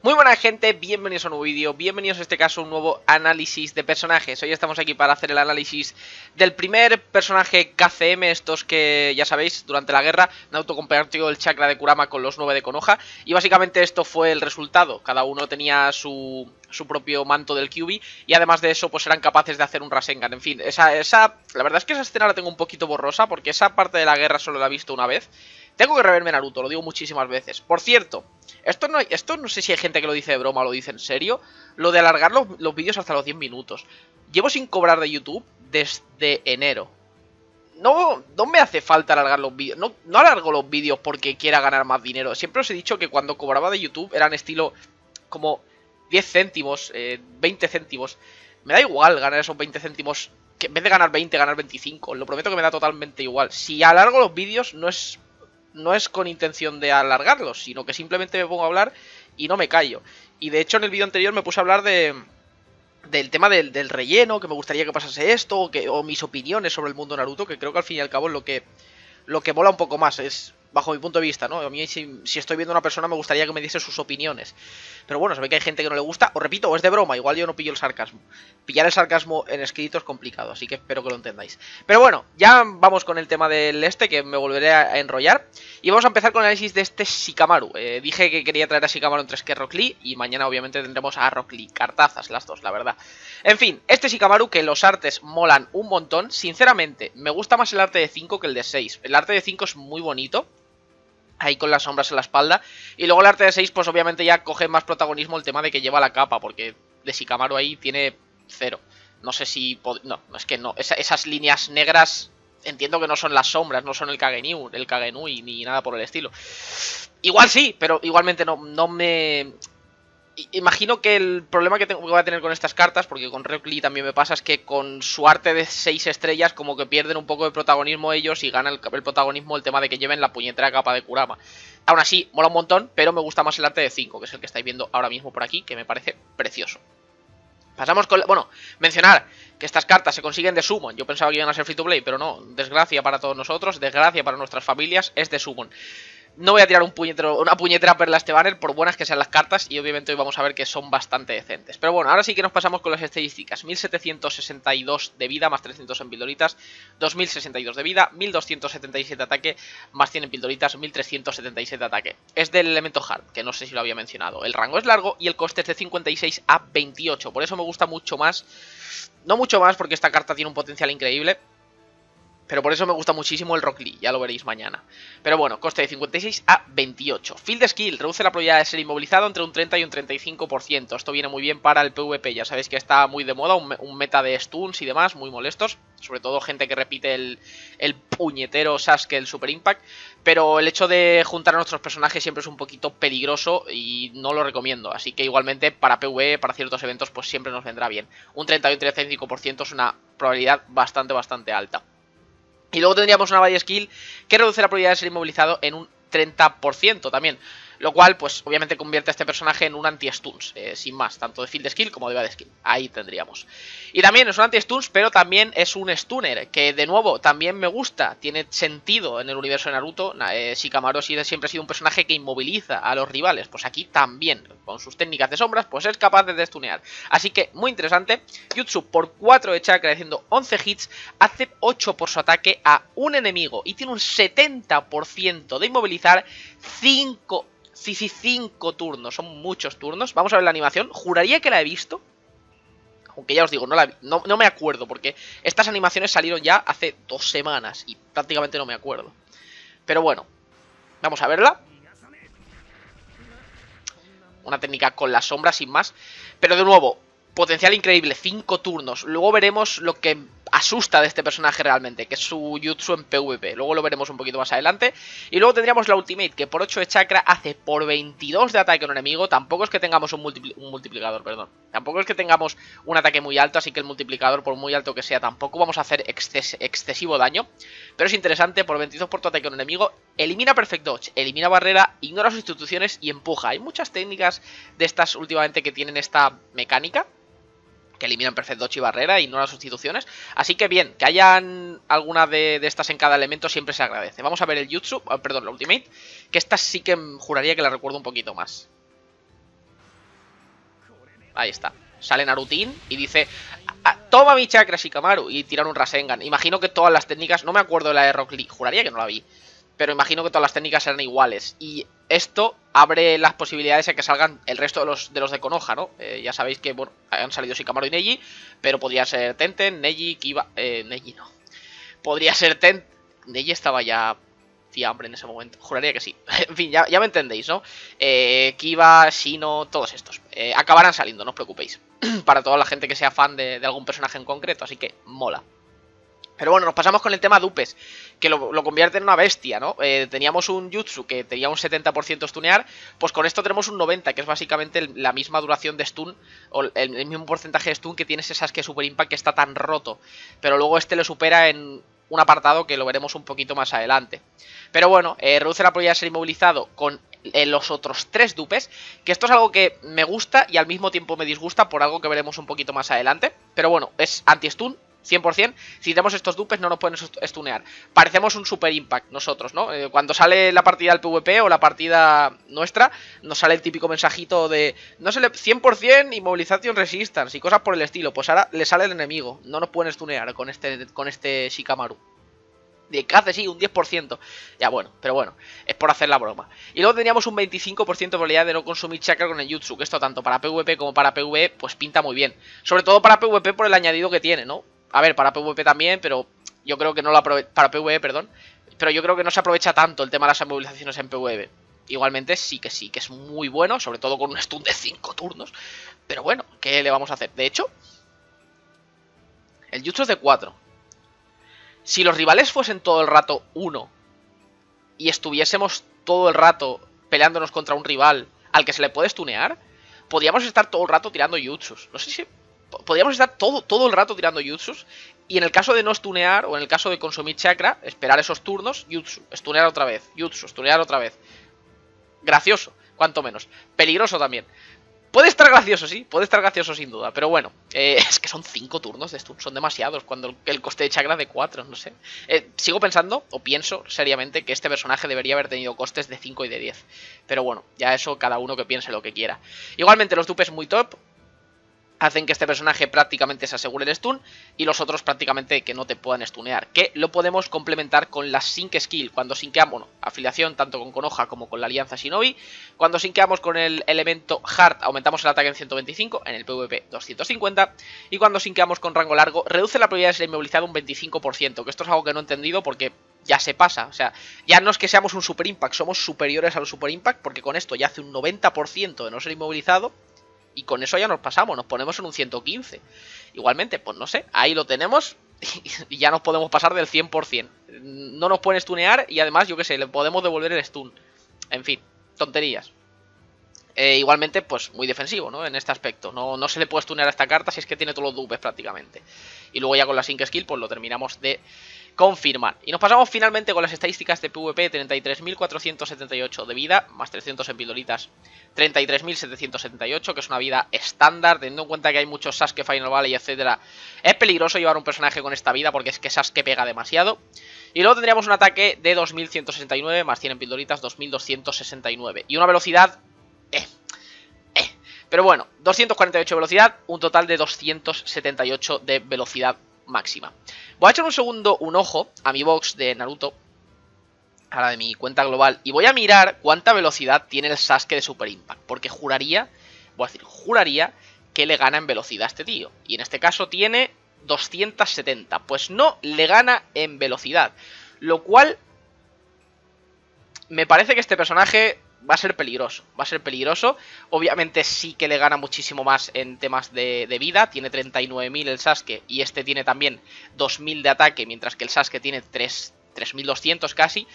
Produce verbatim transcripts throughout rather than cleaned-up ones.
Muy buena gente, bienvenidos a un nuevo vídeo, bienvenidos en este caso a un nuevo análisis de personajes. Hoy estamos aquí para hacer el análisis del primer personaje K C M, estos que ya sabéis, durante la guerra Naruto compartió el chakra de Kurama con los nueve de Konoha. Y básicamente esto fue el resultado, cada uno tenía su, su propio manto del Kyuubi. Y además de eso pues eran capaces de hacer un Rasengan, en fin, esa, esa, la verdad es que esa escena la tengo un poquito borrosa porque esa parte de la guerra solo la he visto una vez. Tengo que reverme Naruto, lo digo muchísimas veces. Por cierto, esto no, esto no sé si hay gente que lo dice de broma o lo dice en serio. Lo de alargar los, los vídeos hasta los diez minutos. Llevo sin cobrar de YouTube desde enero. No, no me hace falta alargar los vídeos. No, no alargo los vídeos porque quiera ganar más dinero. Siempre os he dicho que cuando cobraba de YouTube eran estilo como diez céntimos, eh, veinte céntimos. Me da igual ganar esos veinte céntimos. Que en vez de ganar veinte, ganar veinticinco. Os lo prometo que me da totalmente igual. Si alargo los vídeos no es... No es con intención de alargarlos, sino que simplemente me pongo a hablar y no me callo. Y de hecho en el vídeo anterior me puse a hablar de del tema del, del relleno, que me gustaría que pasase esto, o, que, o mis opiniones sobre el mundo Naruto, que creo que al fin y al cabo es lo que, lo que mola un poco más, es bajo mi punto de vista, ¿no? A mí si, si estoy viendo a una persona me gustaría que me diese sus opiniones. Pero bueno, se ve que hay gente que no le gusta, os repito, o es de broma, igual yo no pillo el sarcasmo. Pillar el sarcasmo en escrito es complicado, así que espero que lo entendáis. Pero bueno, ya vamos con el tema del este, que me volveré a enrollar. Y vamos a empezar con el análisis de este Shikamaru. Eh, dije que quería traer a Shikamaru entre que Rock Lee, y mañana obviamente tendremos a Rock Lee. Cartazas las dos, la verdad. En fin, este Shikamaru, que los artes molan un montón. Sinceramente, me gusta más el arte de cinco que el de seis. El arte de cinco es muy bonito, ahí con las sombras en la espalda. Y luego el arte de seis, pues obviamente ya coge más protagonismo el tema de que lleva la capa, porque de Shikamaru ahí tiene cero. No sé si... No, es que no. Esa, esas líneas negras entiendo que no son las sombras, no son el Kagenui, el Kagenui ni nada por el estilo. Igual sí, pero igualmente no, no me... Imagino que el problema que, tengo, que voy a tener con estas cartas, porque con Rock Lee también me pasa, es que con su arte de seis estrellas como que pierden un poco de protagonismo ellos y gana el, el protagonismo el tema de que lleven la puñetera capa de Kurama. Aún así, mola un montón, pero me gusta más el arte de cinco, que es el que estáis viendo ahora mismo por aquí, que me parece precioso. Pasamos con... Bueno, mencionar que estas cartas se consiguen de Summon. Yo pensaba que iban a ser free to play, pero no. Desgracia para todos nosotros, desgracia para nuestras familias, es de Summon. No voy a tirar un puñetero, una puñetera perla a este banner, por buenas que sean las cartas, y obviamente hoy vamos a ver que son bastante decentes. Pero bueno, ahora sí que nos pasamos con las estadísticas. mil setecientos sesenta y dos de vida, más trescientos en pildoritas, dos mil sesenta y dos de vida, mil doscientos setenta y siete de ataque, más cien en pildoritas, mil trescientos setenta y siete de ataque. Es del elemento Hard, que no sé si lo había mencionado. El rango es largo y el coste es de cincuenta y seis a veintiocho, por eso me gusta mucho más. No mucho más porque esta carta tiene un potencial increíble, pero por eso me gusta muchísimo el Rock Lee, ya lo veréis mañana. Pero bueno, coste de cincuenta y seis a veintiocho. Field Skill, reduce la probabilidad de ser inmovilizado entre un treinta y un treinta y cinco por ciento. Esto viene muy bien para el PvP, ya sabéis que está muy de moda, un, un meta de stuns y demás, muy molestos. Sobre todo gente que repite el, el puñetero Sasuke, el Super Impact. Pero el hecho de juntar a nuestros personajes siempre es un poquito peligroso y no lo recomiendo. Así que igualmente para PvE, para ciertos eventos, pues siempre nos vendrá bien. Un treinta y un treinta y cinco por ciento es una probabilidad bastante, bastante alta. Y luego tendríamos una body skill que reduce la probabilidad de ser inmovilizado en un treinta por ciento también. Lo cual, pues, obviamente convierte a este personaje en un anti-stuns, eh, sin más, tanto de field skill como de body skill. Ahí tendríamos. Y también es un anti-stuns, pero también es un stunner, que de nuevo también me gusta, tiene sentido en el universo de Naruto. Eh, Shikamaru siempre ha sido un personaje que inmoviliza a los rivales, pues aquí también, con sus técnicas de sombras, pues es capaz de destunear. Así que, muy interesante. Jutsu por cuatro de chakra, haciendo once hits, hace ocho por su ataque a un enemigo y tiene un setenta por ciento de inmovilizar, cinco... Sí, sí, cinco turnos, son muchos turnos. Vamos a ver la animación, juraría que la he visto, aunque ya os digo, no, la, no, no me acuerdo, porque estas animaciones salieron ya hace dos semanas y prácticamente no me acuerdo. Pero bueno, vamos a verla. Una técnica con la sombra, sin más. Pero de nuevo, potencial increíble, cinco turnos. Luego veremos lo que asusta de este personaje realmente, que es su jutsu en PvP. Luego lo veremos un poquito más adelante. Y luego tendríamos la ultimate, que por ocho de chakra hace por veintidós de ataque a un enemigo. Tampoco es que tengamos un, multipli un multiplicador, perdón. Tampoco es que tengamos un ataque muy alto, así que el multiplicador, por muy alto que sea, tampoco vamos a hacer exces excesivo daño. Pero es interesante, por veintidós por tu ataque a un enemigo, elimina Perfect Dodge, elimina barrera, ignora sustituciones y empuja. Hay muchas técnicas de estas últimamente que tienen esta mecánica, que eliminan Perfect Dodge y barrera y no las sustituciones. Así que bien, que hayan alguna de, de estas en cada elemento siempre se agradece. Vamos a ver el jutsu, oh, perdón, la ultimate, que esta sí que juraría que la recuerdo un poquito más. Ahí está. Sale Narutín y dice: toma mi chakra, Shikamaru. Y tiran un Rasengan. Imagino que todas las técnicas, no me acuerdo de la de Rock Lee, juraría que no la vi, pero imagino que todas las técnicas eran iguales. Y esto abre las posibilidades a que salgan el resto de los de, los de Konoha, ¿no? Eh, ya sabéis que, bueno, han salido Shikamaru y Neji, pero podría ser Tenten, Neji, Kiba... Eh, Neji no. Podría ser Tenten... Neji estaba ya... hambre en ese momento, juraría que sí. En fin, ya, ya me entendéis, ¿no? Eh, Kiba, Shino, todos estos eh, acabarán saliendo, no os preocupéis. Para toda la gente que sea fan de, de algún personaje en concreto, así que mola. Pero bueno, nos pasamos con el tema dupes, que lo, lo convierte en una bestia, ¿no? Eh, teníamos un jutsu que tenía un setenta por ciento stunear, pues con esto tenemos un noventa, que es básicamente el, la misma duración de stun, o el, el mismo porcentaje de stun que tiene ese Sasuke Super Impact, que está tan roto. Pero luego este le supera en un apartado que lo veremos un poquito más adelante. Pero bueno, eh, reduce la probabilidad de ser inmovilizado con eh, los otros tres dupes, que esto es algo que me gusta y al mismo tiempo me disgusta por algo que veremos un poquito más adelante. Pero bueno, es anti-stun, cien por cien. Si tenemos estos dupes no nos pueden stunear. Parecemos un Super Impact nosotros, ¿no? Eh, cuando sale la partida del PvP o la partida nuestra, nos sale el típico mensajito de no se le cien por cien Immobilization Resistance y cosas por el estilo. Pues ahora le sale el enemigo. No nos pueden stunear con este, con este Shikamaru. De que hace, sí, un diez por ciento. Ya bueno, pero bueno, es por hacer la broma. Y luego teníamos un veinticinco por ciento de probabilidad de no consumir chakra con el jutsu, que esto tanto para PvP como para PvE pues pinta muy bien. Sobre todo para PvP por el añadido que tiene, ¿no? A ver, para PvP también, pero yo creo que no lo aprovecha. Para PvE, perdón. Pero yo creo que no se aprovecha tanto el tema de las movilizaciones en PvE. Igualmente sí que sí, que es muy bueno, sobre todo con un stun de cinco turnos. Pero bueno, ¿qué le vamos a hacer? De hecho, el jutsu es de cuatro. Si los rivales fuesen todo el rato uno y estuviésemos todo el rato peleándonos contra un rival al que se le puede stunear, podríamos estar todo el rato tirando jutsus. No sé si... Podríamos estar todo, todo el rato tirando jutsus. Y en el caso de no stunear, o en el caso de consumir chakra, esperar esos turnos, jutsu, stunear otra vez, jutsu, stunear otra vez. Gracioso, cuanto menos. Peligroso también. Puede estar gracioso, sí, puede estar gracioso sin duda. Pero bueno, eh, es que son cinco turnos de stun, son demasiados cuando el coste de chakra es de cuatro, no sé. Eh, sigo pensando, o pienso seriamente, que este personaje debería haber tenido costes de cinco y de diez. Pero bueno, ya eso cada uno que piense lo que quiera. Igualmente los dupes muy top hacen que este personaje prácticamente se asegure el stun y los otros prácticamente que no te puedan stunear, que lo podemos complementar con la sync skill, cuando synqueamos, bueno, afiliación tanto con Konoha como con la alianza Shinobi. Cuando synqueamos con el elemento Heart aumentamos el ataque en ciento veinticinco, en el PvP doscientos cincuenta, y cuando synqueamos con rango largo reduce la probabilidad de ser inmovilizado un veinticinco por ciento, que esto es algo que no he entendido porque ya se pasa, o sea, ya no es que seamos un Super Impact, somos superiores a los Super Impact, porque con esto ya hace un noventa por ciento de no ser inmovilizado. Y con eso ya nos pasamos, nos ponemos en un ciento quince. Igualmente, pues no sé, ahí lo tenemos y ya nos podemos pasar del cien por cien. No nos pueden stunear y además, yo qué sé, le podemos devolver el stun. En fin, tonterías. Eh, igualmente, pues muy defensivo, ¿no? En este aspecto. No, no se le puede stunear a esta carta si es que tiene todos los dupes prácticamente. Y luego ya con la sync skill, pues lo terminamos de confirmar. Y nos pasamos finalmente con las estadísticas de PvP. Treinta y tres mil cuatrocientos setenta y ocho de vida, más trescientos en pildoritas. Treinta y tres mil setecientos setenta y ocho, que es una vida estándar, teniendo en cuenta que hay muchos Sasuke, Final Valley, etcétera. Es peligroso llevar un personaje con esta vida porque es que Sasuke pega demasiado. Y luego tendríamos un ataque de dos mil ciento sesenta y nueve, más cien en pildoritas, dos mil doscientos sesenta y nueve. Y una velocidad... Eh, eh. Pero bueno, doscientos cuarenta y ocho de velocidad, un total de doscientos setenta y ocho de velocidad máxima. Voy a echar un segundo un ojo a mi box de Naruto, a la de mi cuenta global, y voy a mirar cuánta velocidad tiene el Sasuke de Super Impact, porque juraría, voy a decir, juraría que le gana en velocidad a este tío, y en este caso tiene doscientos setenta, pues no le gana en velocidad, lo cual me parece que este personaje va a ser peligroso, va a ser peligroso. Obviamente sí que le gana muchísimo más en temas de, de vida, tiene treinta y nueve mil el Sasuke y este tiene también dos mil de ataque, mientras que el Sasuke tiene tres mil doscientos casi.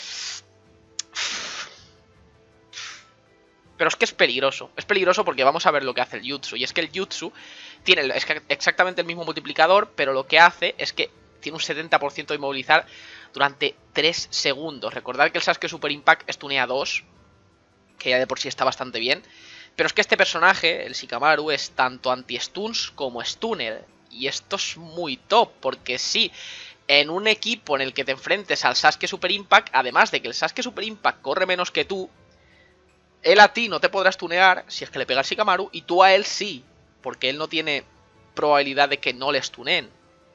Pero es que es peligroso, es peligroso porque vamos a ver lo que hace el jutsu, y es que el jutsu tiene es que exactamente el mismo multiplicador, pero lo que hace es que tiene un setenta por ciento de inmovilizar durante tres segundos. Recordad que el Sasuke Super Impact stunea dos, que ya de por sí está bastante bien. Pero es que este personaje, el Shikamaru, es tanto anti-stuns como stunner. Y esto es muy top, porque sí, en un equipo en el que te enfrentes al Sasuke Super Impact, además de que el Sasuke Super Impact corre menos que tú, él a ti no te podrá stunear si es que le pega el Shikamaru, y tú a él sí. porque él no tiene probabilidad de que no le stunen.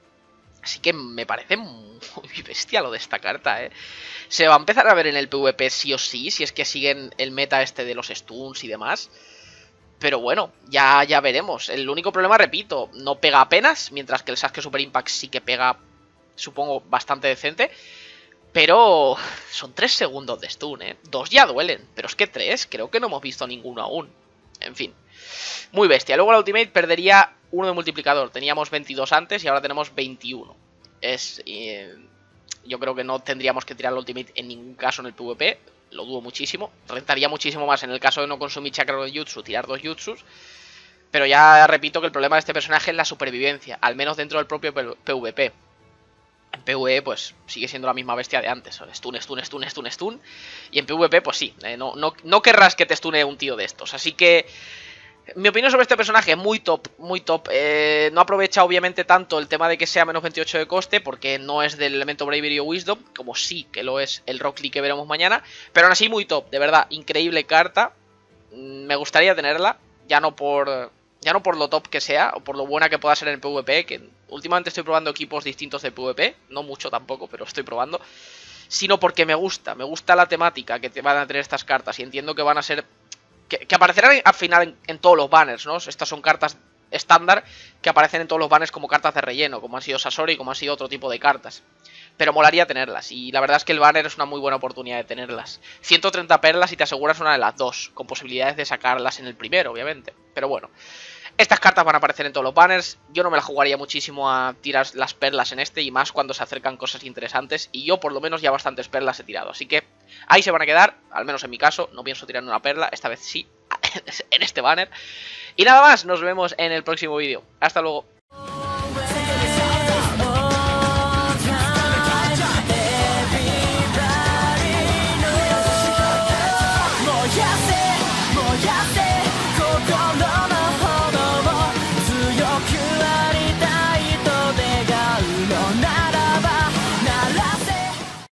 Así que me parece muy bestia lo de esta carta, ¿eh? Se va a empezar a ver en el PvP sí o sí, si es que siguen el meta este de los stuns y demás. Pero bueno, ya, ya veremos. El único problema, repito, no pega apenas, mientras que el Sasuke Super Impact sí que pega, supongo, bastante decente. Pero son tres segundos de stun, ¿eh? Dos ya duelen, pero es que tres, creo que no hemos visto ninguno aún. En fin, muy bestia. Luego la ultimate perdería uno de multiplicador. Teníamos veintidós antes y ahora tenemos veintiuno. Es... Eh, yo creo que no tendríamos que tirar la ultimate en ningún caso en el PvP. Lo dudo muchísimo. Rentaría muchísimo más en el caso de no consumir chakra de jutsu, tirar dos jutsus. Pero ya repito que el problema de este personaje es la supervivencia, al menos dentro del propio PvP. En PvE pues sigue siendo la misma bestia de antes. Stun, stun, stun, stun, stun. Y en PvP pues sí, eh, no, no, no querrás que te stune un tío de estos. Así que... mi opinión sobre este personaje es muy top, muy top. Eh, no aprovecha obviamente tanto el tema de que sea menos veintiocho de coste, porque no es del elemento Bravery o Wisdom, como sí que lo es el Rock Lee que veremos mañana. Pero aún así muy top, de verdad, increíble carta. Me gustaría tenerla, ya no por ya no por lo top que sea, o por lo buena que pueda ser en el PvP, que últimamente estoy probando equipos distintos de PvP, no mucho tampoco, pero estoy probando. Sino porque me gusta, me gusta la temática que te van a tener estas cartas, y entiendo que van a ser... Que, que aparecerán al final en, en todos los banners, ¿no? Estas son cartas estándar que aparecen en todos los banners como cartas de relleno, como han sido Sasori y como han sido otro tipo de cartas. Pero molaría tenerlas, y la verdad es que el banner es una muy buena oportunidad de tenerlas. ciento treinta perlas y te aseguras una de las dos, con posibilidades de sacarlas en el primero, obviamente. Pero bueno, estas cartas van a aparecer en todos los banners. Yo no me la jugaría muchísimo a tirar las perlas en este, y más cuando se acercan cosas interesantes. Y yo por lo menos ya bastantes perlas he tirado, así que ahí se van a quedar, al menos en mi caso. No pienso tirar una perla, esta vez sí, en este banner. Y nada más, nos vemos en el próximo vídeo. Hasta luego.